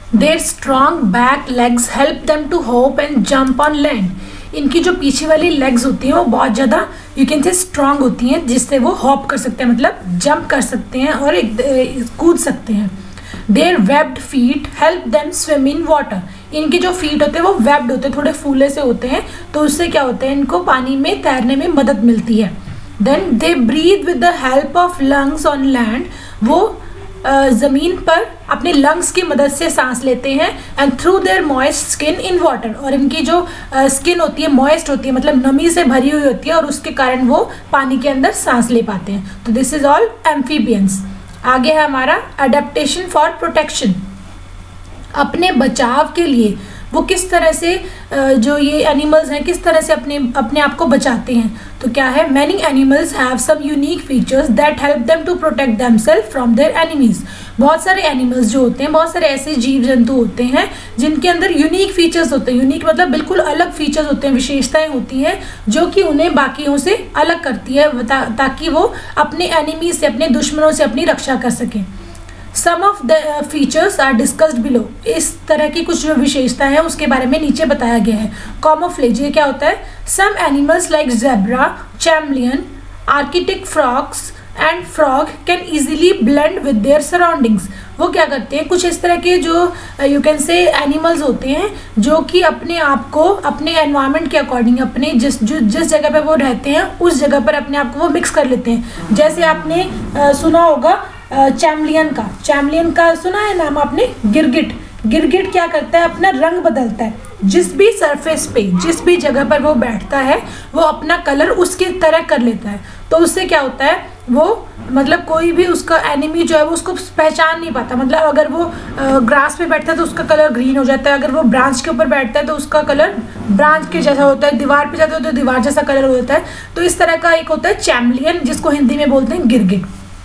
There strong back legs help them to hop and jump on land. इनकी जो पीछे वाली लेग्स होती हैं वो बहुत ज़्यादा यू कैन से स्ट्रांग होती हैं, जिससे वो हॉप कर सकते हैं, मतलब जंप कर सकते हैं और कूद सकते हैं। Their webbed feet help them swim in water. इनके जो फीट होते हैं वो वेब्ड होते हैं, थोड़े फूले से होते हैं, तो उससे क्या होता है इनको पानी में तैरने में मदद मिलती है। Then they breathe with the help of lungs on land. वो ज़मीन पर अपने लंग्स की मदद से सांस लेते हैं। And through their moist skin in water. और इनकी जो स्किन होती है मॉइस्ट होती है, मतलब नमी से भरी हुई होती है, और उसके कारण वो पानी के अंदर सांस ले पाते हैं। तो दिस इज ऑल एम्फीबियंस। आगे है हमारा अडेप्टेशन फॉर प्रोटेक्शन। अपने बचाव के लिए वो किस तरह से जो ये एनिमल्स हैं किस तरह से अपने आप को बचाते हैं। तो क्या है, many animals have some unique features that help them to protect themselves from their enemies. बहुत सारे एनिमल्स जो होते हैं, बहुत सारे ऐसे जीव जंतु होते हैं जिनके अंदर यूनिक फीचर्स होते हैं। यूनिक मतलब बिल्कुल अलग फीचर्स होते हैं, विशेषताएं होती हैं जो कि उन्हें बाकियों से अलग करती है, ताकि वो अपने एनिमीज से, अपने दुश्मनों से अपनी रक्षा कर सकें। Some of the features are discussed below. इस तरह की कुछ जो विशेषता है उसके बारे में नीचे बताया गया है। कॉमोफ्लेज, ये क्या होता है, some animals like zebra, chameleon, arctic frogs and frog can easily blend with their surroundings. वो क्या करते हैं, कुछ इस तरह के जो यू कैन से एनिमल्स होते हैं जो कि अपने आप को अपने एनवायरनमेंट के अकॉर्डिंग, अपने जिस जगह पे वो रहते हैं उस जगह पर अपने आप को वो मिक्स कर लेते हैं। जैसे आपने सुना होगा चैमलियन का सुना है नाम आपने, गिरगिट। गिरगिट क्या करता है, अपना रंग बदलता है। जिस भी सरफेस पे, जिस भी जगह पर वो बैठता है वो अपना कलर उसकी तरह कर लेता है। तो उससे क्या होता है, वो मतलब कोई भी उसका एनिमी जो है वो उसको पहचान नहीं पाता। मतलब अगर वो ग्रास पे बैठता है तो उसका कलर ग्रीन हो जाता है, अगर वो ब्रांच के ऊपर बैठता है तो उसका कलर ब्रांच के जैसा होता है, दीवार पे जाता है तो दीवार जैसा कलर हो जाता है। तो इस तरह का एक होता है चैमलियन, जिसको हिंदी में बोलते हैं गिरगिट।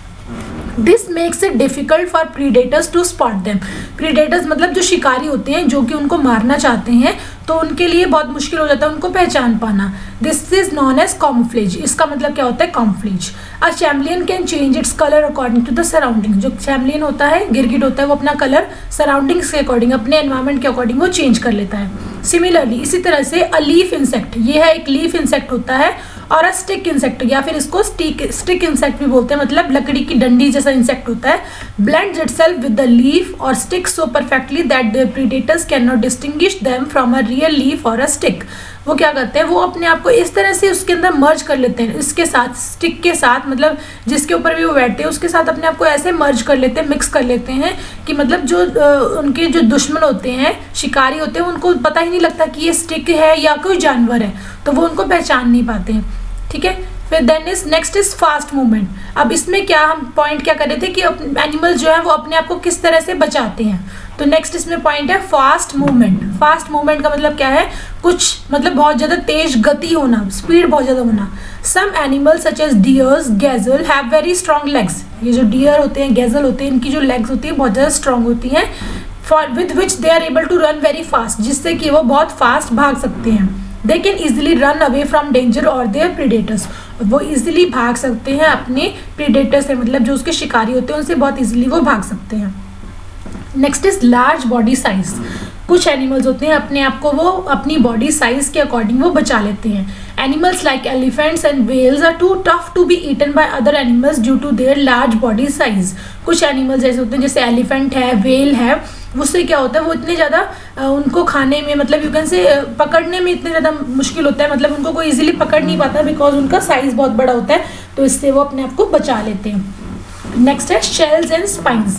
This makes it difficult for predators to spot them. Predators मतलब जो शिकारी होते हैं जो कि उनको मारना चाहते हैं, तो उनके लिए बहुत मुश्किल हो जाता है उनको पहचान पाना। This is known as camouflage. इसका मतलब क्या होता है, camouflage. A chameleon can change its colour according to the surrounding. जो चैमलियन होता है, गिरगिट होता है, वो अपना कलर सराउंडिंग्स के अकॉर्डिंग, अपने एनवायरनमेंट के अकॉर्डिंग वो चेंज कर लेता है। सिमिलरली इसी तरह से अ लीफ इंसेक्ट, ये है एक लीफ इंसेक्ट होता है, और अ स्टिक इंसेक्ट या फिर इसको स्टिक इंसेक्ट भी बोलते हैं, मतलब लकड़ी की डंडी जैसा इंसेक्ट होता है। Blends itself with the leaf और stick so perfectly that the predators can not distinguish them from a real leaf और अ स्टिक। वो क्या करते हैं, वो अपने आप को इस तरह से उसके अंदर मर्ज कर लेते हैं, इसके साथ, स्टिक के साथ, मतलब जिसके ऊपर भी वो बैठते हैं उसके साथ अपने आप को ऐसे मर्ज कर लेते हैं, मिक्स कर लेते हैं कि मतलब जो उनके जो दुश्मन होते हैं, शिकारी होते हैं, उनको पता ही नहीं लगता कि ये स्टिक है या कोई जानवर है, तो वो उनको पहचान नहीं पाते हैं। ठीक है, फिर then is next is fast movement. अब इसमें क्या हम पॉइंट क्या कर रहे थे कि एनिमल जो है वो अपने आप को किस तरह से बचाते हैं। तो नेक्स्ट इसमें पॉइंट है फास्ट मूवमेंट। फास्ट मूवमेंट का मतलब क्या है, कुछ मतलब बहुत ज़्यादा तेज गति होना, स्पीड बहुत ज़्यादा होना। Some animals such as deers, gazelle have very strong legs. ये जो डियर होते हैं, गैजल होते हैं, इनकी जो लेग्स होती है बहुत ज़्यादा स्ट्रॉन्ग होती हैं। For with which they are able to run very fast, जिससे कि वो बहुत फास्ट भाग सकते हैं। They can easily run away from danger और देयर प्रीडेटर्स। वो ईजिली भाग सकते हैं अपने प्रीडेटर से, मतलब जो उसके शिकारी होते हैं उनसे बहुत ईजिली वो भाग सकते हैं। Next is large body size. कुछ एनिमल्स होते हैं अपने आप को वो अपनी बॉडी साइज के अकॉर्डिंग वो बचा लेते हैं। Animals like elephants and whales are too tough to be eaten by other animals due to their large body size. कुछ एनिमल्स ऐसे होते हैं जैसे एलिफेंट है, वेल है, उससे क्या होता है वो इतने ज़्यादा उनको खाने में, मतलब यू कैन से पकड़ने में इतने ज़्यादा मुश्किल होता है, मतलब उनको कोई इजीली पकड़ नहीं पाता बिकॉज उनका साइज बहुत बड़ा होता है, तो इससे वो अपने आप को बचा लेते हैं। नेक्स्ट है शेल्स एंड स्पाइंस।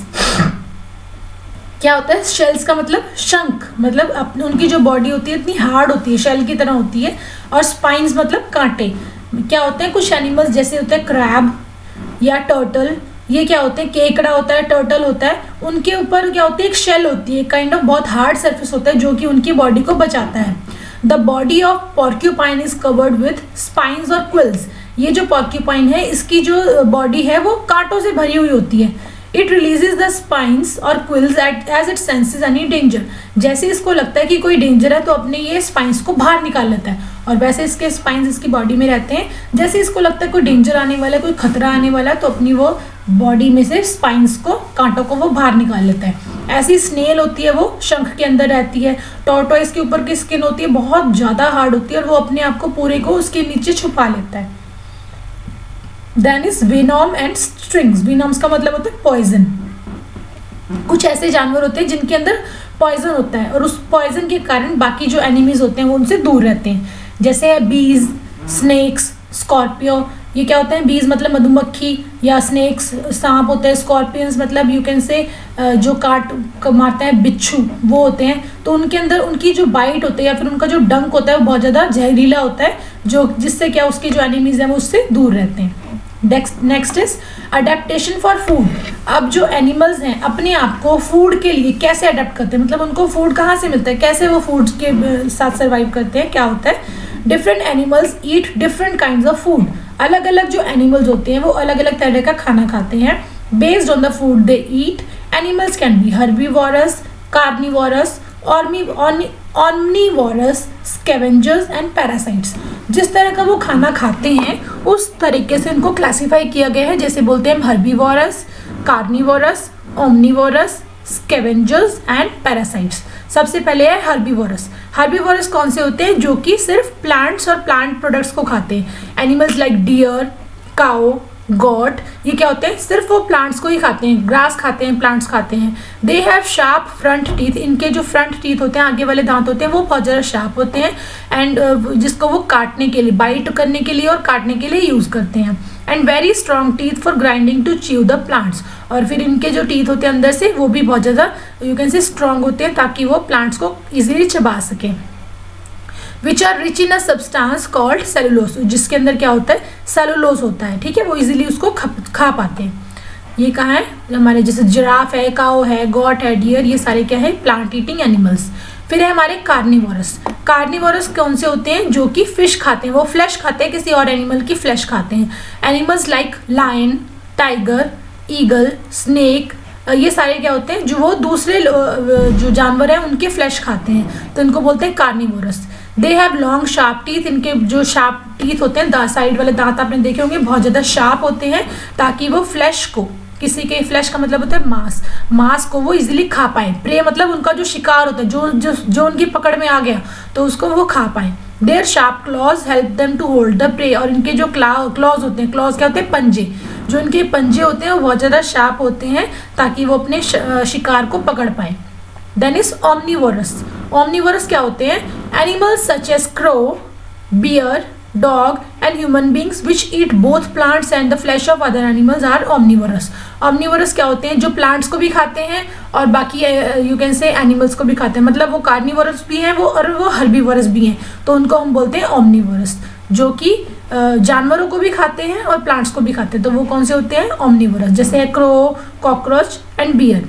क्या होता है, शेल्स का मतलब शंख, मतलब अपने उनकी जो बॉडी होती है इतनी हार्ड होती है, शेल की तरह होती है, और स्पाइंस मतलब कांटे। क्या होते हैं, कुछ एनिमल्स जैसे होते हैं क्रैब या टर्टल, ये क्या होते हैं, केकड़ा होता है, टर्टल होता है, उनके ऊपर क्या होती है, एक शेल होती है, काइंड ऑफ बहुत हार्ड सरफेस होता है जो कि उनकी बॉडी को बचाता है। The body of porcupine is covered with spines और क्विल्स। ये जो पॉर्क्यूपाइन है इसकी जो बॉडी है वो कांटों से भरी हुई होती है। इट रिलीजेज द स्पाइंस और quills as it senses any danger. जैसे इसको लगता है कि कोई डेंजर है तो अपने ये स्पाइंस को बाहर निकाल लेता है, और वैसे इसके स्पाइंस इसकी बॉडी में रहते हैं। जैसे इसको लगता है कोई डेंजर आने वाला है, कोई खतरा आने वाला है, तो अपनी वो बॉडी में से स्पाइंस को, कांटों को वो बाहर निकाल लेता है। ऐसी स्नेल होती है वो शंख के अंदर रहती है। टॉर्टोइस के ऊपर की स्किन होती है बहुत ज़्यादा हार्ड होती है और वो अपने आप को पूरे को उसके नीचे छुपा लेता है। Then is venom and strings. Venoms का मतलब होता है पॉइजन। कुछ ऐसे जानवर होते हैं जिनके अंदर पॉइजन होता है और उस पॉइजन के कारण बाकी जो एनिमीज होते हैं वो उनसे दूर रहते हैं। जैसे है बीज, स्नेक्स, स्कॉर्पियो। ये क्या होते हैं? बीज मतलब मधुमक्खी या स्नेक्स सांप होते हैं। स्कॉर्पियंस मतलब यू कैन से जो काट मारता है बिच्छू, वो होते हैं। तो उनके अंदर उनकी जो बाइट होती है या फिर उनका जो डंक होता है वो बहुत ज़्यादा जहरीला होता है, जो जिससे क्या उसके जो एनिमीज हैं वो उससे दूर रहते हैं। Next is adaptation for food. अब जो एनिमल्स हैं अपने आप को फूड के लिए कैसे अडेप्ट करते हैं, मतलब उनको फूड कहाँ से मिलता है, कैसे वो फूड के साथ सर्वाइव करते हैं। क्या होता है? Different animals eat different kinds of food. अलग अलग जो एनिमल्स होते हैं वो अलग अलग तरह का खाना खाते हैं। Based on the food they eat, animals can be herbivorous, carnivorous, omnivorous, scavengers and parasites. जिस तरह का वो खाना खाते हैं उस तरीके से उनको क्लासीफाई किया गया है। जैसे बोलते हैं हम herbivorous, carnivorous, omnivorous, scavengers and parasites. सबसे पहले है हर्बीवोरस। हर्बीवोरस कौन से होते हैं? जो कि सिर्फ प्लांट्स और प्लांट प्रोडक्ट्स को खाते हैं। Animals like deer, cow, goat, ये क्या होते हैं? सिर्फ वो प्लांट्स को ही खाते हैं, ग्रास खाते हैं, प्लांट्स खाते हैं। They have sharp front teeth. इनके जो फ्रंट टीथ होते हैं, आगे वाले दांत होते हैं, वो बहुत ज़्यादा शार्प होते हैं एंड जिसको वो काटने के लिए, बाइट करने के लिए और काटने के लिए यूज़ करते हैं। And very strong teeth for grinding to chew the plants. और फिर इनके जो टीथ होते हैं अंदर से वो भी बहुत ज़्यादा यू कैन से स्ट्रॉन्ग होते हैं ताकि वो प्लांट्स को ईजिली चबा सकें। Which are rich in a substance called cellulose. जिसके अंदर क्या होता है? सेलुलोज होता है, ठीक है। वो इजीली उसको खा पाते हैं। ये कहाँ है? हमारे जैसे जिराफ है, काओ है, गॉट है, डियर, ये सारे क्या है? Plant eating animals. फिर है हमारे कार्निवोरस। कार्निवोरस कौन से होते हैं? जो कि फिश खाते हैं, वो फ्लैश खाते हैं, किसी और एनिमल की फ्लैश खाते हैं। Animals like lion, tiger, eagle, snake, ये सारे क्या होते हैं? जो वो दूसरे जो जानवर हैं उनके फ्लैश खाते हैं, तो इनको बोलते हैं carnivorous. They have long sharp teeth. इनके जो शार्प टीथ होते हैं, साइड वाले दांत आपने देखे होंगे, बहुत ज़्यादा शार्प होते हैं ताकि वो फ्लैश को, किसी के फ्लैश का मतलब होता है मांस को वो इजीली खा पाए। प्रे मतलब उनका जो शिकार होता है, जो उनकी पकड़ में आ गया तो उसको वो खा पाए। Their sharp claws help them to hold the prey. और इनके जो क्लॉज होते हैं, क्लॉज क्या होते हैं? पंजे। जो इनके पंजे होते हैं वो बहुत ज़्यादा शार्प होते हैं ताकि वो अपने शिकार को पकड़ पाए। Then is omnivorous. ओमनीवोरस क्या होते हैं? Animals such as crow, bear, dog and human beings which eat both plants and the flesh of other animals are omnivorous. omnivorous क्या होते हैं? जो plants को भी खाते हैं और बाकी you can say animals को भी खाते हैं। मतलब वो carnivorous भी हैं वो और वो herbivorous भी हैं, तो उनको हम बोलते हैं omnivorous, जो कि जानवरों को भी खाते हैं और प्लांट्स को भी खाते हैं। तो वो कौन से होते हैं? omnivorous, जैसे है crow, cockroach and bear.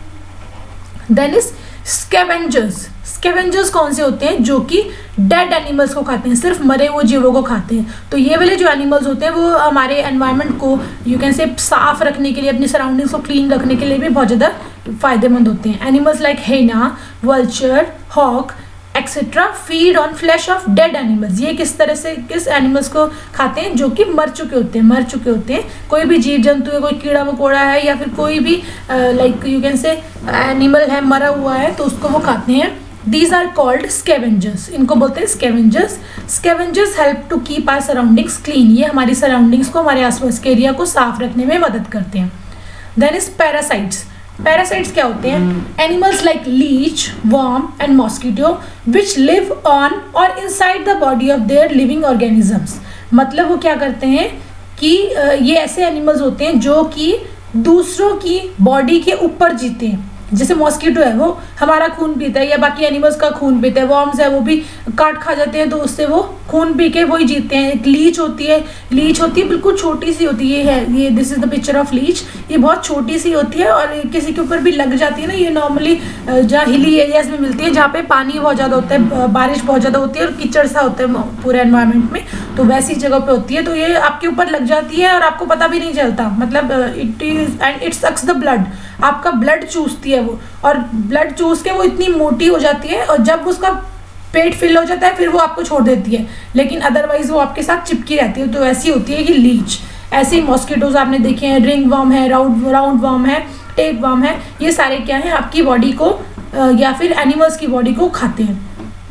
Then is scavengers. Scavengers कौन से होते हैं? जो कि डेड एनिमल्स को खाते हैं, सिर्फ मरे हुए जीवों को खाते हैं। तो ये वाले जो एनिमल्स होते हैं वो हमारे एनवायरनमेंट को यू कैन से साफ रखने के लिए, अपनी सराउंडिंग्स को क्लीन रखने के लिए भी बहुत ज़्यादा फायदेमंद होते हैं। Animals like hyena, vulture, hawk etcetera feed on flesh of dead animals. ये किस तरह से किस एनिमल्स को खाते हैं? जो कि मर चुके होते हैं। कोई भी जीव जंतु है, कोई कीड़ा मकोड़ा है या फिर कोई भी like you can say animal है मरा हुआ है, तो उसको वो खाते हैं। These are called scavengers. इनको बोलते हैं scavengers. Scavengers help to keep our surroundings clean. ये हमारी सराउंडिंग्स को, हमारे आसपास के एरिया को साफ रखने में मदद करते हैं। Then is parasites. Parasites क्या होते हैं? Animals like leech, worm and mosquito which live on or inside the body of their living organisms. मतलब वो क्या करते हैं कि ये ऐसे एनिमल्स होते हैं जो कि दूसरों की बॉडी के ऊपर जीते हैं। जैसे मॉस्किटो है, वो हमारा खून पीता है या बाकी एनिमल्स का खून पीता है। वॉर्म्स है, वो भी काट खा जाते हैं, तो उससे वो खून पी के वही जीते हैं। एक लीच होती है बिल्कुल छोटी सी होती है। ये this is the picture of leech. ये बहुत छोटी सी होती है और किसी के ऊपर भी लग जाती है ना। ये नॉर्मली जहाँ हिली एरियाज में मिलती है, जहाँ पे पानी बहुत ज़्यादा होता है, बारिश बहुत ज़्यादा होती है और कीचड़ सा होता है पूरे एनवायरनमेंट में, तो वैसी जगह पे होती है। तो ये आपके ऊपर लग जाती है और आपको पता भी नहीं चलता। मतलब इट सक्स द ब्लड, आपका ब्लड चूसती है वो, और ब्लड चूस के वो इतनी मोटी हो जाती है और जब उसका पेट फिल हो जाता है फिर वो आपको छोड़ देती है, लेकिन अदरवाइज वो आपके साथ चिपकी रहती है। तो ऐसी होती है कि लीच। ऐसे ही मॉस्किटोज आपने देखे हैं, रिंग वर्म है, राउंड वर्म है, टेपवर्म है, ये सारे क्या हैं आपकी बॉडी को या फिर एनिमल्स की बॉडी को खाते हैं,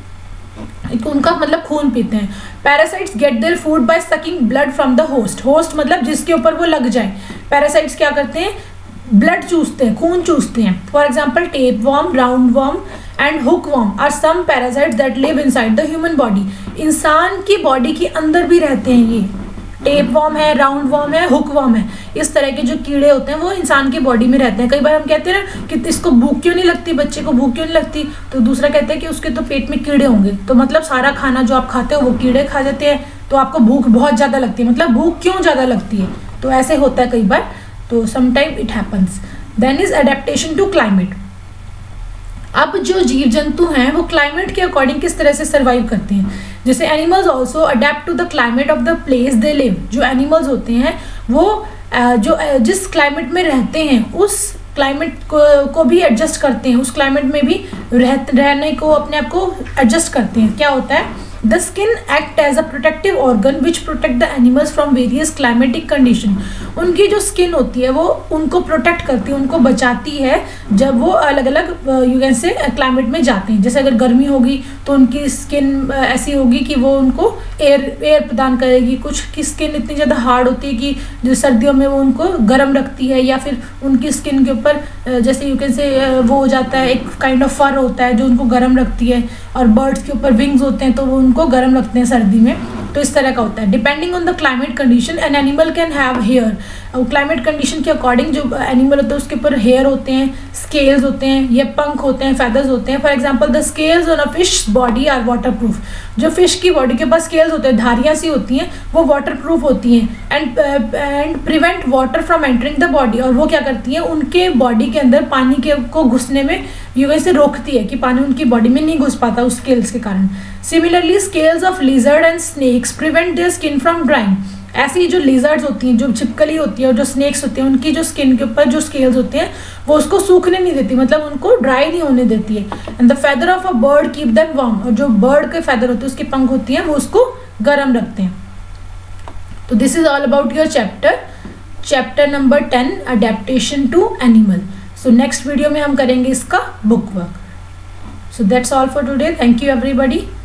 उनका मतलब खून पीते हैं। Parasites get their food by sucking blood from the host. Host मतलब जिसके ऊपर वो लग जाए। पैरासाइट्स क्या करते हैं, ब्लड चूसते हैं, खून चूसते हैं। For example tapeworm, roundworm and hookworm are some parasites that live inside the human body. इंसान की बॉडी के अंदर भी रहते हैं ये। टेपवर्म है, राउंडवर्म है, हुकवर्म है, इस तरह के जो कीड़े होते हैं वो इंसान की बॉडी में रहते हैं। कई बार हम कहते हैं ना कि इसको भूख क्यों नहीं लगती, बच्चे को भूख क्यों नहीं लगती, तो दूसरा कहते हैं कि उसके तो पेट में कीड़े होंगे। तो मतलब सारा खाना जो आप खाते हो वो कीड़े खा जाते हैं, तो आपको भूख बहुत ज़्यादा लगती है। मतलब भूख क्यों ज़्यादा लगती है, तो ऐसे होता है कई बार, तो sometime it happens. Then is adaptation to climate. अब जो जीव जंतु हैं वो क्लाइमेट के अकॉर्डिंग किस तरह से सर्वाइव करते हैं। जैसे animals also adapt to the climate of the place they live. जो एनिमल्स होते हैं वो जो जिस क्लाइमेट में रहते हैं उस क्लाइमेट को भी एडजस्ट करते हैं, उस क्लाइमेट में भी रहने को अपने आप को एडजस्ट करते हैं। क्या होता है, the skin act as a protective organ which protect the animals from various climatic condition. उनकी जो स्किन होती है वो उनको प्रोटेक्ट करती है, उनको बचाती है जब वो अलग अलग यू कैन से क्लाइमेट में जाते हैं। जैसे अगर गर्मी होगी तो उनकी स्किन ऐसी होगी कि वो उनको एयर प्रदान करेगी। कुछ की स्किन इतनी ज़्यादा हार्ड होती है कि जो सर्दियों में वो उनको गर्म रखती है, या फिर उनकी स्किन के ऊपर जैसे यू कैन से वो हो जाता है, एक काइंड ऑफ फर होता है जो उनको गर्म रखती है। और बर्ड्स के ऊपर विंग्स होते हैं तो वो उनको गर्म रखते हैं सर्दी में। तो इस तरह का होता है। Depending on the climate condition an animal can have hair. Climate condition के अकॉर्डिंग जो एनिमल होता है उसके ऊपर हेयर होते हैं, स्केल्स होते हैं, या पंख होते हैं, फेदर्स होते हैं। For example the scales on a fish body are water proof. जो फिश की बॉडी के पास स्केल्स होते हैं, धारियाँ सी होती हैं, वो वाटर प्रूफ होती हैं and prevent water from entering the body. और वो क्या करती हैं, उनके बॉडी के अंदर पानी को घुसने में यूं से रोकती है कि पानी उनकी बॉडी में नहीं घुस पाता उस स्केल्स के कारण। Similarly scales of lizard and snakes prevent their skin from drying. ऐसी जो लिजर्ड्स होती हैं, जो छिपकली होती है, और जो स्नेक्स होते हैं, उनकी जो स्किन के ऊपर जो स्केल्स होते हैं वो उसको सूखने नहीं देती, मतलब उनको ड्राई नहीं होने देती है। And the feather of a bird keep them warm. और जो बर्ड के फेदर होते हैं, उसके पंख होती हैं, वो उसको गर्म रखते हैं। तो this is all about your chapter number 10 adaptation to animal. So next video में हम करेंगे इसका book work. So that's all for today. Thank you everybody.